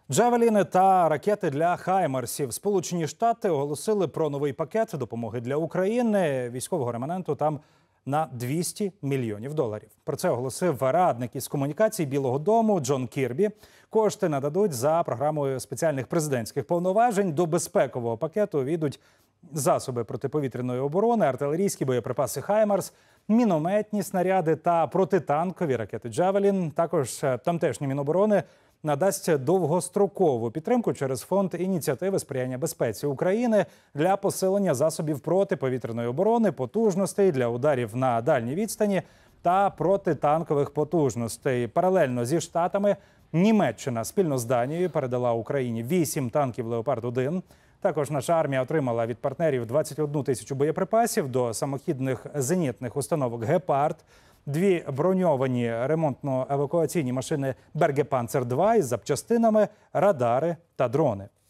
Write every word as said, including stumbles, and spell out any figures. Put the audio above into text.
Джавеліни та ракети для хаймерсів. Сполучені Штати оголосили про новий пакет допомоги для України. Військового реманенту там на двісті мільйонів доларів. Про це оголосив радник із комунікацій Білого дому Джон Кірбі. Кошти нададуть за програмою спеціальних президентських повноважень. До безпекового пакету війдуть засоби протиповітряної оборони, артилерійські боєприпаси «Хаймарс», мінометні снаряди та протитанкові ракети «Джавелін». Також тамтешні Міноборони надасть довгострокову підтримку через фонд ініціативи сприяння безпеці України для посилення засобів протиповітряної оборони, потужностей для ударів на дальній відстані та протитанкових потужностей. Паралельно зі Штатами Німеччина спільно з Данією передала Україні вісім танків «Леопард один». Також наша армія отримала від партнерів двадцять одну тисячу боєприпасів до самохідних зенітних установок «Гепард», дві броньовані ремонтно-евакуаційні машини «Бергепанцер два» із запчастинами, радари та дрони.